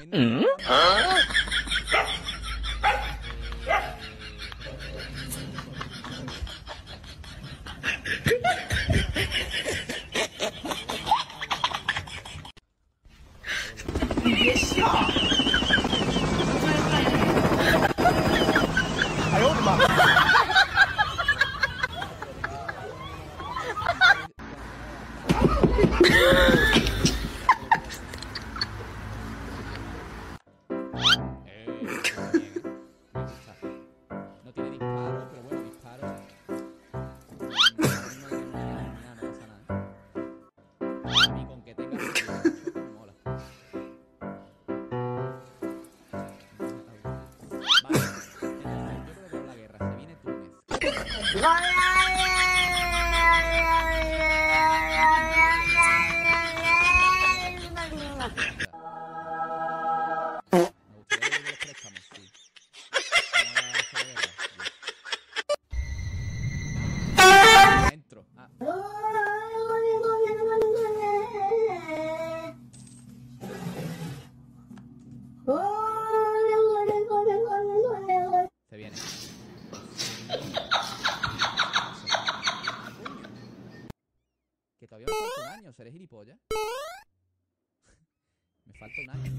你别笑！哎呦我的妈！ Se viene. Que todavía me falta un año, seré gilipollas. Me falta un año.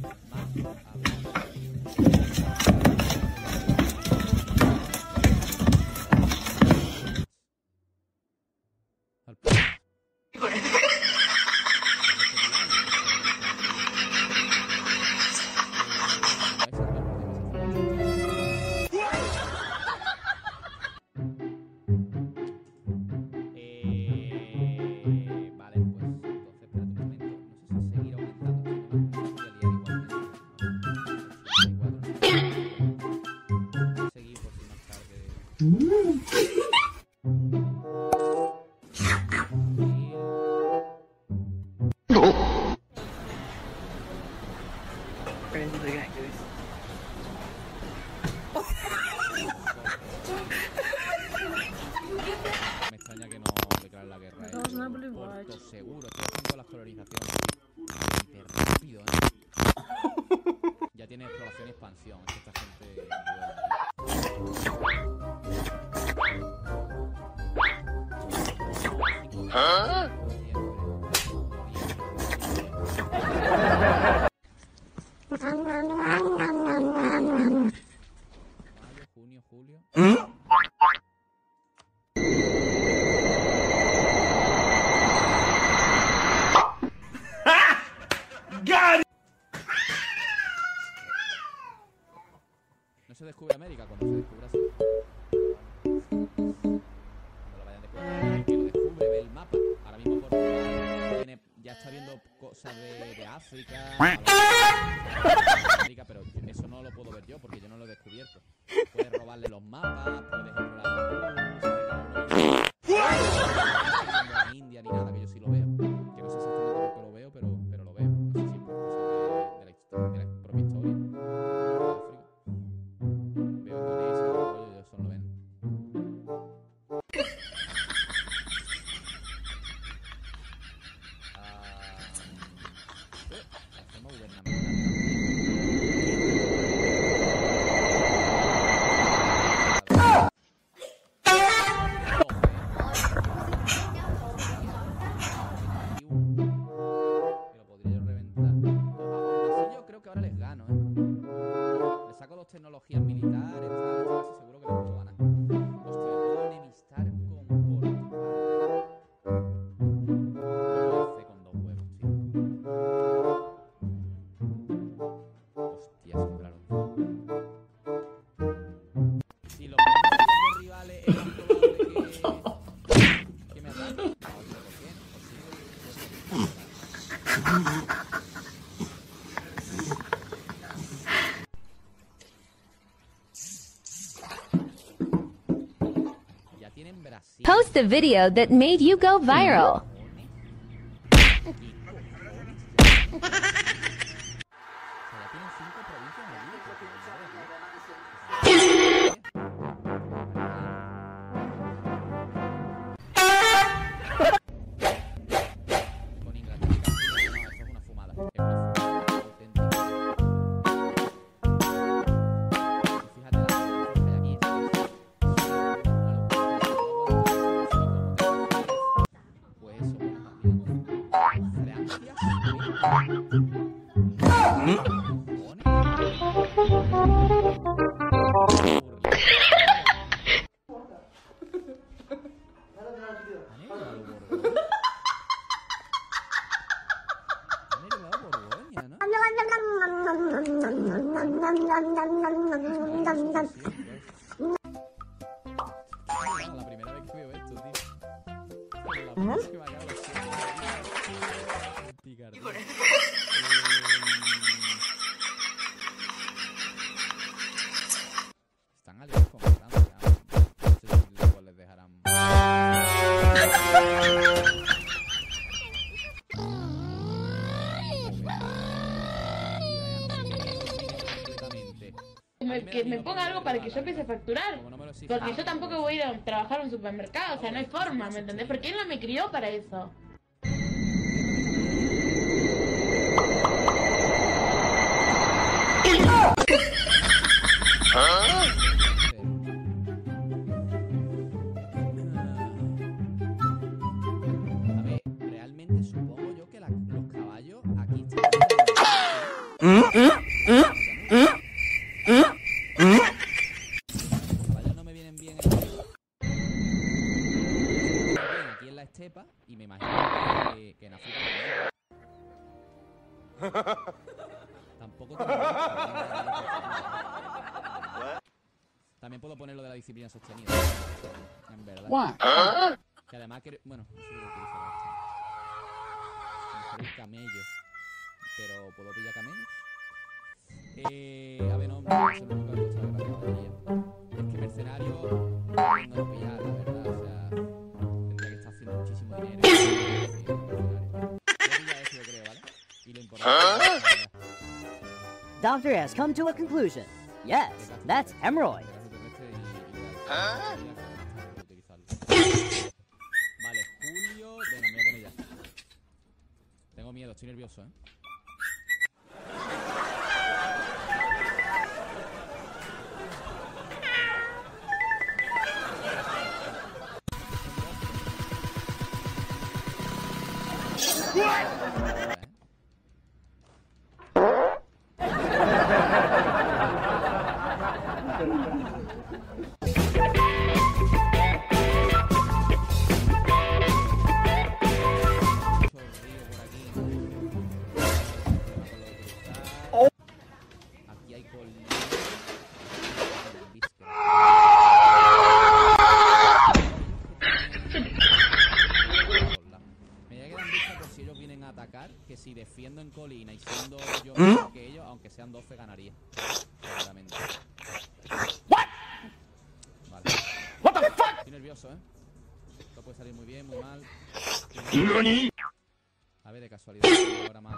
Me extraña que no declaren la guerra. Por seguro, estoy haciendo las colonizaciones rápido, Ya tiene exploración y expansión. Es que esta gente ¿Ah? Mayo, junio, julio. No se descubre América cuando se descubre así. Cuando lo vayan a descubrir, que lo descubre, ve el mapa. Ahora mismo Portugal ya está viendo cosas de África, América, pero eso no lo puedo ver yo porque yo no lo he descubierto. Puedes robarle los mapas, puedes explorar la India ni nada, que yo sí lo veo. Que no sé exactamente por qué lo veo, pero lo veo. No sé si por cosas de la propia historia. Veo Indonesia, rollo, y eso no lo ven. La forma gubernamental. Tecnologías militares, tal, seguro que les puedo ganar. Hostia, me puedo enemistar con Portugal. Lo hace con 2 huevos, tío. Hostia, claro. Si los rivales es más probable que me ataquen. No, ¿por qué? Post a video that made you go viral. La primera vez que veo esto, tío. La primera vez que me acabo de picardía. Están aliados con Francia. No sé si luego les dejarán. Que me ponga algo para que yo empiece a facturar. Porque yo tampoco voy a ir a trabajar en un supermercado, o sea, no hay forma, ¿me entendés? Porque él no me crió para eso. A ver, realmente supongo yo que los caballos aquí están... Estepa y me imagino que en África tampoco también puedo poner lo de la disciplina sostenida en verdad que además bueno, no sé lo que utilizar el camello, pero puedo pillar camellos. A ver, no sé lo que me gusta de la caballería. Es que mercenario no lo pillar, la verdad, o sea, muchísimo dinero. Eso yo creo, ¿vale? Y lo importante Doctor has come to a conclusion. Yes, that's hemorrhoid. Vale, Julio. Venga, me voy a poner ya. Tengo miedo, estoy nervioso, ¿eh? Aquí hay colmillos. Si ellos vienen a atacar, que si defiendo en colina y siendo yo mejor que ellos, aunque sean 12 ganaría. Claramente. Vale. Estoy nervioso, ¿eh? Esto puede salir muy bien, muy mal. A ver, de casualidad, ahora más.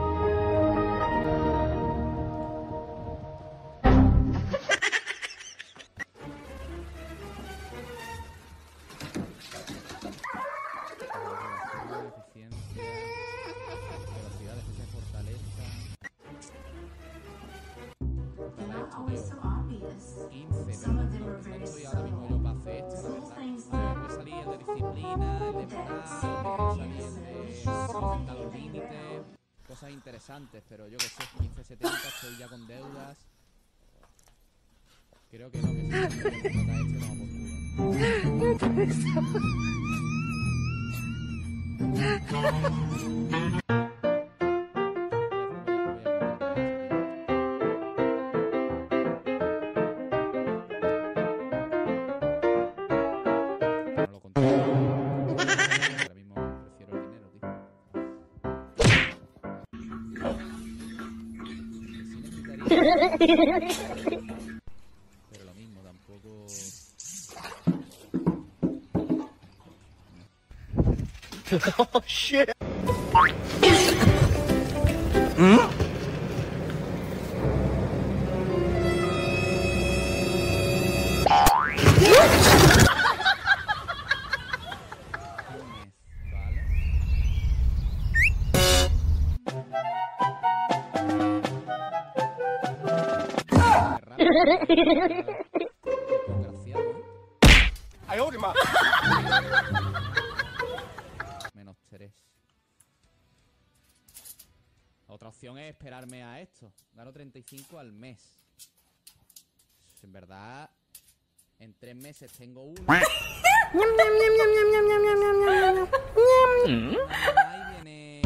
Velocidad, defensa y fortaleza. 15, pero no estoy ahora mismo yo para hacer esto, la verdad. A ver, me salí el de disciplina, el de moral, me salí el de aumentar los límites. Cosas interesantes, pero yo que sé, 15-70, estoy ya con deudas. Creo que no, que si no este no por culo. Pero lo mismo, tampoco... Oh, shit. Menos 3. es esperarme a esto. Gano 35 al mes. En verdad, en 3 meses tengo uno. Ahí viene...